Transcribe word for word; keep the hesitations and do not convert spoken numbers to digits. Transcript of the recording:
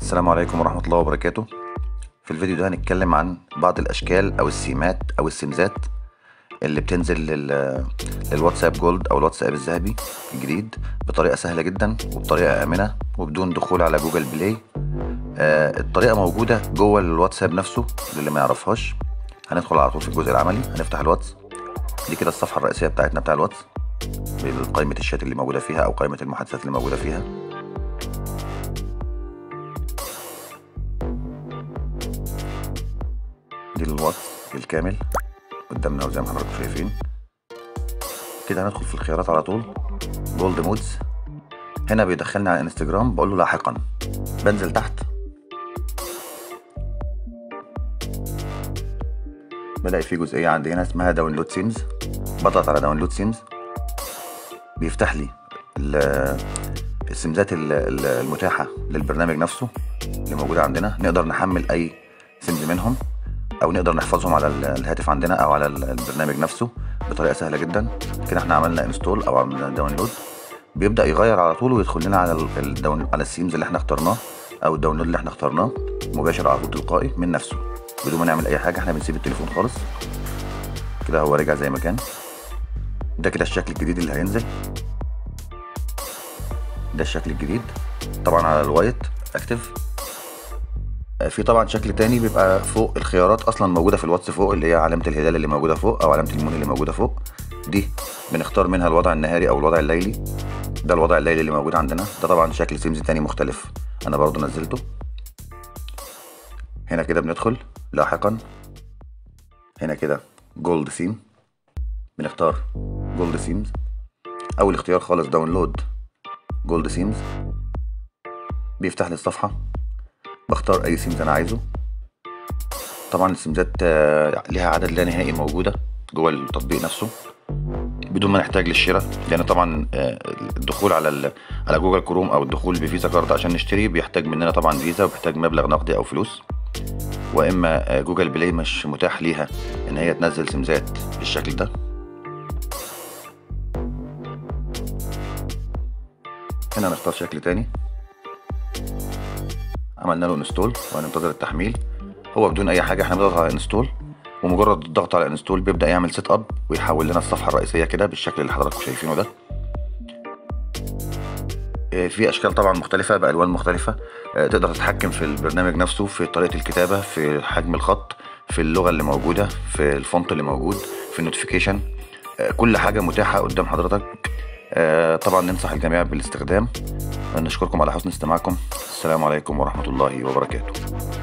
السلام عليكم ورحمة الله وبركاته. في الفيديو ده هنتكلم عن بعض الأشكال أو السيمات أو السمزات اللي بتنزل لل... للواتساب جولد أو الواتساب الذهبي الجديد بطريقة سهلة جدا وبطريقة آمنة وبدون دخول على جوجل بلاي. آه الطريقة موجودة جوه الواتساب نفسه. للي ما يعرفهاش هندخل على طول في الجزء العملي، هنفتح الواتس. دي كده الصفحة الرئيسية بتاعتنا بتاع الواتس بقائمة الشات اللي موجودة فيها أو قائمة المحادثات اللي موجودة فيها. دي الواتس بالكامل قدامنا وزي ما حضراتكم شايفين كده. هندخل في الخيارات على طول، جولد مودز. هنا بيدخلني على انستجرام، بقول له لاحقا. بنزل تحت بلاقي في جزئيه عندي هنا اسمها داونلود سيمز. بضغط على داونلود سيمز، بيفتح لي السيمزات المتاحه للبرنامج نفسه اللي موجوده عندنا. نقدر نحمل اي سيمز منهم او نقدر نحفظهم على الهاتف عندنا او على البرنامج نفسه بطريقه سهله جدا. كده احنا عملنا انستول او عملنا داونلود، بيبدا يغير على طول ويدخل لنا على الداون على السيمز اللي احنا اخترناه او الداونلود اللي احنا اخترناه مباشر على طول تلقائي من نفسه بدون ما نعمل اي حاجه. احنا بنسيب التليفون خالص كده، هو رجع زي ما كان. ده كده الشكل الجديد اللي هينزل. ده الشكل الجديد طبعا على الوايت اكتف. في طبعا شكل تاني بيبقى فوق الخيارات اصلا موجوده في الواتس فوق، اللي هي علامه الهلال اللي موجوده فوق او علامه المون اللي موجوده فوق. دي بنختار منها الوضع النهاري او الوضع الليلي. ده الوضع الليلي اللي موجود عندنا. ده طبعا شكل سيمز تاني مختلف انا برضو نزلته. هنا كده بندخل لاحقا. هنا كده جولد سيم، بنختار جولد سيمز. اول اختيار خالص داونلود جولد سيمز. بيفتح لي الصفحه، بختار اي سيمز انا عايزه. طبعا السيمزات ليها عدد لا نهائي موجوده جوه التطبيق نفسه بدون ما نحتاج للشراء، لان طبعا الدخول على على جوجل كروم او الدخول بفيزا كارد عشان نشتري بيحتاج مننا طبعا فيزا وبيحتاج مبلغ نقدي او فلوس، واما جوجل بلاي مش متاح ليها ان هي تنزل سيمزات بالشكل ده. هنا نختار شكل تاني، عملنا له انستول وهننتظر التحميل. هو بدون اي حاجه، احنا بنضغط على انستول ومجرد الضغط على انستول بيبدا يعمل سيت اب ويحول لنا الصفحه الرئيسيه كده بالشكل اللي حضراتكم شايفينه ده. في اشكال طبعا مختلفه بالوان مختلفه. تقدر تتحكم في البرنامج نفسه، في طريقه الكتابه، في حجم الخط، في اللغه اللي موجوده، في الفونت اللي موجود، في النوتيفيكيشن. كل حاجه متاحه قدام حضرتك. طبعا ننصح الجميع بالاستخدام. نشكركم على حسن استماعكم. السلام عليكم ورحمه الله وبركاته.